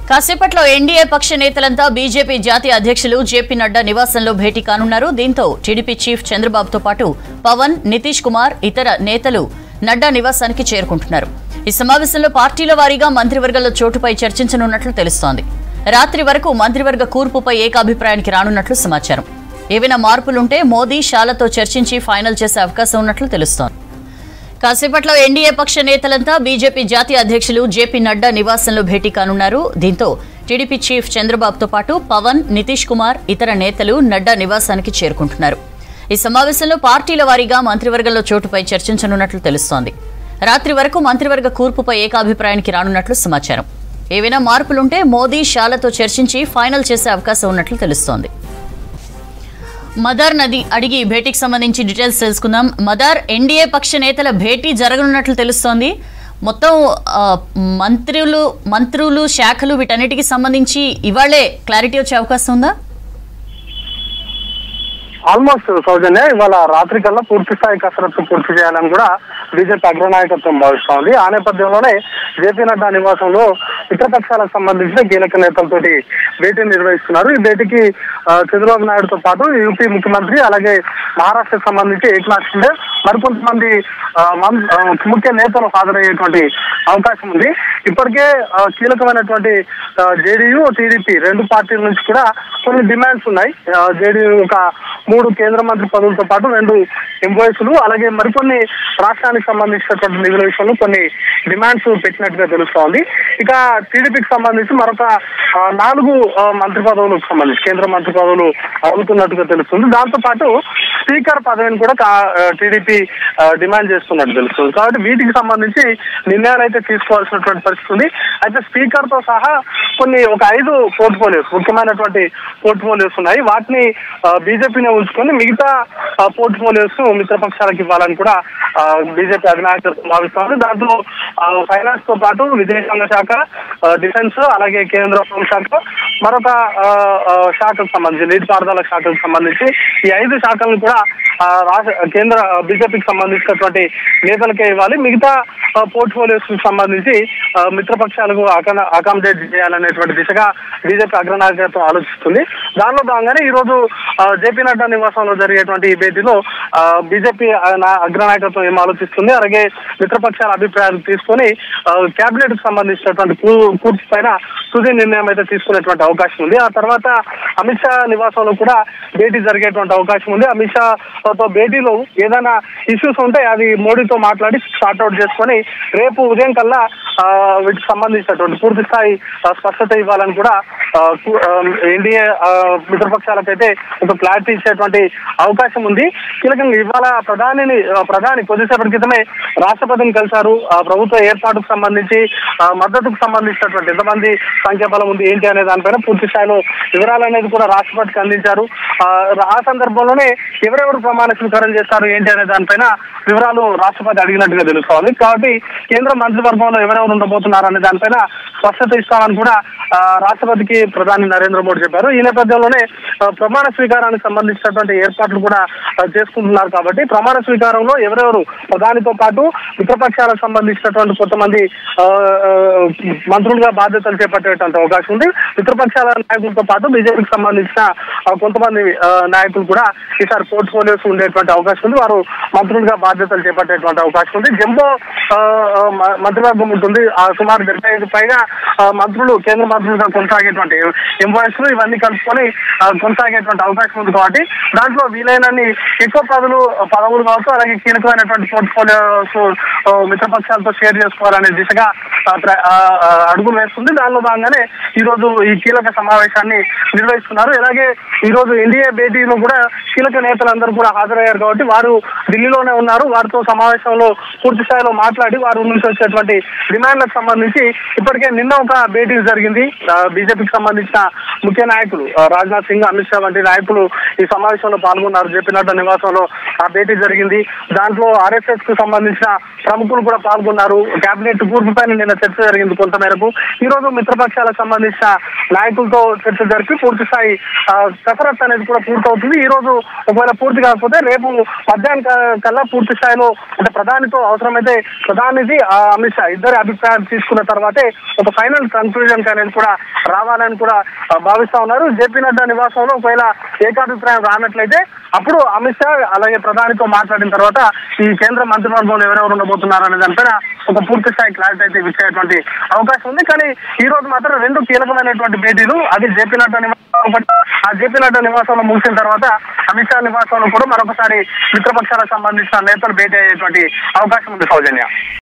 కాసేపట్లో ఎన్డీఏ పక్ష నేతలంతా బీజేపీ జాతీయ అధ్యక్షులు జేపీ నడ్డా నివాసంలో భేటీ కానున్నారు. దీంతో టీడీపీ చీఫ్ చంద్రబాబుతో పాటు పవన్, నితీష్ కుమార్, ఇతర నేతలు నడ్డా నివాసానికి చేరుకుంటున్నారు. ఈ సమావేశంలో పార్టీల వారీగా మంత్రివర్గంలో చోటుపై చర్చించనున్నట్లు తెలుస్తోంది. రాత్రి వరకు మంత్రివర్గ కూర్పుపై ఏకాభిప్రాయానికి రానున్నట్లు సమాచారం. ఏవైనా మార్పులుంటే మోదీ, షాలతో చర్చించి ఫైనల్ చేసే అవకాశం ఉన్నట్లు తెలుస్తోంది. కాసేపట్లో ఎన్డీఏ పక్ష నేతలంతా బీజేపీ జాతీయ అధ్యక్షులు జేపీ నడ్డా నివాసంలో భేటీ కానున్నారు. దీంతో టీడీపీ చీఫ్ చంద్రబాబుతో పాటు పవన్, నితీష్ కుమార్, ఇతర నేతలు నడ్డా నివాసానికి చేరుకుంటున్నారు. ఈ సమావేశంలో పార్టీల వారీగా మంత్రివర్గంలో చోటుపై చర్చించనున్నట్లు తెలుస్తోంది. రాత్రి వరకు మంత్రివర్గ కూర్పుపై ఏకాభిప్రాయానికి రానున్నట్లు సమాచారం. ఏవైనా మార్పులుంటే మోదీ, షాలతో చర్చించి ఫైనల్ చేసే అవకాశం ఉన్నట్లు తెలుస్తోంది. మదార్ నది అడిగి భేటీకి సంబంధించి డీటెయిల్స్ తెలుసుకుందాం. మదార్, ఎన్డీఏ పక్ష నేతల భేటీ జరగనున్నట్లు తెలుస్తోంది. మొత్తం మంత్రులు, శాఖలు వీటన్నిటికీ సంబంధించి ఇవాళే క్లారిటీ వచ్చే అవకాశం ఉందా? ఆల్మోస్ట్ సౌజన్య ఇవాళ రాత్రి కల్లా పూర్తి స్థాయి కసరత్తు పూర్తి చేయాలని కూడా బీజేపీ అగ్రనాయకత్వం భావిస్తోంది. ఆ నేపథ్యంలోనే జేపీ నడ్డా నివాసంలో ఇతర పక్షాలకు సంబంధించిన కీలక నేతలతోటి భేటీ నిర్వహిస్తున్నారు. ఈ భేటీకి చంద్రబాబు నాయుడుతో పాటు యూపీ ముఖ్యమంత్రి, అలాగే మహారాష్ట్రకు సంబంధించి ఏక్నాథ్ షిండే, మరికొంతమంది ముఖ్య నేతలు హాజరయ్యేటువంటి అవకాశం ఉంది. ఇప్పటికే కీలకమైనటువంటి జేడీయూ, టీడీపీ రెండు పార్టీల నుంచి కూడా కొన్ని డిమాండ్స్ ఉన్నాయి. జేడీయూ ఒక 3 కేంద్ర మంత్రి పదవులతో పాటు 2 ఎంప్లాయీస్లు, అలాగే మరికొన్ని రాష్ట్రానికి సంబంధించినటువంటి నిధుల విషయంలో కొన్ని డిమాండ్స్ పెట్టినట్టుగా తెలుస్తోంది. ఇక టీడీపీకి సంబంధించి మరొక 4 మంత్రి పదవులకు సంబంధించి కేంద్ర మంత్రి పదవులు అడుగుతున్నట్టుగా తెలుస్తుంది. దాంతో పాటు స్పీకర్ పదవిని కూడా టీడీపీ డిమాండ్ చేస్తున్నట్టు తెలుస్తుంది. కాబట్టి వీటికి సంబంధించి నిర్ణయాలు అయితే తీసుకోవాల్సినటువంటి పరిస్థితి ఉంది. అయితే స్పీకర్ తో సహా ఒక 5 పోర్ట్ఫోలియోస్, ముఖ్యమైనటువంటి పోర్ట్ఫోలియోస్ ఉన్నాయి. వాటిని బీజేపీనే ఉంచుకొని మిగతా పోర్ట్ఫోలియోస్ మిత్రపక్షాలకు ఇవ్వాలని కూడా బీజేపీ అధినాయకత్వం భావిస్తోంది. దాంట్లో ఫైనాన్స్ తో పాటు విదేశాంగ శాఖ, డిఫెన్స్, అలాగే కేంద్ర హోంశాఖ, మరొక శాఖకు సంబంధించి నీటిపారుదల శాఖకు సంబంధించి ఈ 5 శాఖలను కూడా కేంద్ర బీజేపీకి సంబంధించినటువంటి నేతలకే ఇవ్వాలి. మిగతా పోర్ట్ఫోలియోస్ కు సంబంధించి మిత్రపక్షాలకు అకామిడేట్ చేయాలనేటువంటి దిశగా బీజేపీ అగ్రనాయకత్వం ఆలోచిస్తుంది. దానిలో భాగంగానే ఈ రోజు జేపీ నడ్డా నివాసంలో జరిగేటువంటి ఈ భేటీలో బీజేపీ అగ్రనాయకత్వం ఏం ఆలోచిస్తుంది, అలాగే మిత్రపక్షాల అభిప్రాయాలు తీసుకొని కేబినెట్ కు సంబంధించినటువంటి పూర్తి పైన తుది నిర్ణయం అయితే తీసుకునేటువంటి అవకాశం ఉంది. ఆ తర్వాత అమిత్ షా నివాసంలో కూడా భేటీ జరిగేటువంటి అవకాశం ఉంది. అమిత్ షా తో భేటీలో ఏదైనా ఇష్యూస్ ఉంటే అది మోడీతో మాట్లాడి సార్ట్అవుట్ చేసుకొని రేపు ఉదయం కల్లా వీటికి సంబంధించినటువంటి పూర్తి స్థాయి స్పష్టత ఇవ్వాలని కూడా ఎన్డీఏ మిత్రపక్షాలకైతే ఒక క్లారిటీ ఇచ్చేటువంటి అవకాశం ఉంది. కీలకంగా ఇవాళ ప్రధాని కొద్దిసేపటి క్రితమే రాష్ట్రపతిని కలిశారు. ప్రభుత్వ ఏర్పాటుకు సంబంధించి మద్దతుకు సంబంధించినటువంటి ఎంతమంది సంఖ్యాబలం ఉంది ఏంటి అనే దానిపైన పూర్తి స్థాయిలో వివరాలు అనేది కూడా రాష్ట్రపతికి అందించారు. ఆ సందర్భంలోనే ఎవరెవరు ప్రమాణ స్వీకారం చేస్తారు ఏంటి అనే దానిపైన వివరాలు రాష్ట్రపతి అడిగినట్టుగా తెలుస్తోంది. కాబట్టి కేంద్ర మంత్రివర్గంలో ఎవరెవరు ఉండబోతున్నారు అనే దానిపైన స్పష్టత ఇస్తామని కూడా రాష్ట్రపతికి ప్రధాని నరేంద్ర మోడీ చెప్పారు. ఈ నేపథ్యంలోనే ప్రమాణ స్వీకారానికి సంబంధించినటువంటి ఏర్పాట్లు కూడా చేసుకుంటున్నారు. కాబట్టి ప్రమాణ స్వీకారంలో ఎవరెవరు ప్రధానితో పాటు మిత్రపక్షాలకు సంబంధించినటువంటి కొంతమంది మంత్రులుగా బాధ్యతలు చేపట్టేటువంటి అవకాశం ఉంది. మిత్రపక్షాల నాయకులతో పాటు బీజేపీకి సంబంధించిన కొంతమంది నాయకులు కూడా ఈసారి పోర్ట్ఫోలియోస్ ఉండేటువంటి అవకాశం ఉంది. వారు మంత్రులుగా బాధ్యతలు చేపట్టేటువంటి అవకాశం ఉంది. జంబో మంత్రివర్గం ఉంటుంది. సుమారు 75 పైగా మంత్రులు కేంద్ర మంత్రులుగా కొనసాగేటువంటి ఎంప్లాయీస్ ఇవన్నీ కలుపుకొని కొనసాగేటువంటి అవకాశం ఉంది. కాబట్టి దాంట్లో వీలైనన్ని ఎక్కువ పదవులు కావచ్చు, అలాగే కీలకమైనటువంటి పోర్ట్ఫోలియోస్ మిత్రపక్షాలతో షేర్ చేసుకోవాలనే దిశగా అడుగులు వేస్తుంది. దానిలో భాగంగానే ఈ రోజు ఈ కీలక సమావేశాన్ని నిర్వహిస్తున్నారు. అలాగే ఈ రోజు ఎన్డీఏ భేటీలో కూడా కీలక నేతలందరూ కూడా హాజరయ్యారు. కాబట్టి వారు ఢిల్లీలోనే ఉన్నారు. వారితో సమావేశంలో పూర్తి స్థాయిలో మాట్లాడి వారి నుంచి వచ్చేటువంటి డిమాండ్లకు సంబంధించి ఇప్పటికే నిన్న ఒక భేటీ జరిగింది. బీజేపీకి సంబంధించిన ముఖ్య నాయకులు రాజ్నాథ్ సింగ్, అమిత్ షా వంటి నాయకులు ఈ సమావేశంలో పాల్గొన్నారు. జేపీ నడ్డా నివాసంలో ఆ భేటీ జరిగింది. దాంట్లో ఆర్ఎస్ఎస్ కు సంబంధించిన ప్రముఖులు కూడా పాల్గొన్నారు. కేబినెట్ కూర్పుపైన నిన్న చర్చ జరిగింది కొంత మేరకు. ఈ రోజు మిత్రపక్షాలకు సంబంధించిన నాయకులతో చర్చ జరిపి పూర్తి స్థాయి కసరత్తు అనేది కూడా పూర్తవుతుంది. ఈ రోజు ఒకవేళ పూర్తి కాకపోతే రేపు మధ్యాహ్నం కల్లా పూర్తి స్థాయిలో అంటే ప్రధానితో అవసరమైతే ప్రధానిది అమిత్ షా ఇద్దరి ఏకాభిప్రాయం తీసుకున్న తర్వాతే ఒక ఫైనల్ కన్క్లూజన్ అనేది కూడా రావాలని కూడా భావిస్తా ఉన్నారు. జేపీ నడ్డా నివాసంలో ఒకవేళ ఏకాభిప్రాయం రానట్లయితే అప్పుడు అమిత్ షా అలాగే ప్రధానితో మాట్లాడిన తర్వాత ఈ కేంద్ర మంత్రివర్గంలో ఎవరెవరు ఉండబోతున్నారు అనే దానిపైన ఒక పూర్తి స్థాయి క్లారిటీ అయితే ఇచ్చేటువంటి అవకాశం ఉంది. కానీ ఈ రోజు మాత్రం రెండు కీలకమైనటువంటి భేటీలు, అది జేపీ నడ్డా నివాసం, ఆ జేపీ నడ్డా నివాసంలో ముగిసిన తర్వాత అమిత్ షా నివాసంలో కూడా మరొకసారి మిత్రపక్షాలకు సంబంధించిన నేతలు భేటీ అయ్యేటువంటి అవకాశం ఉంది సౌజన్య.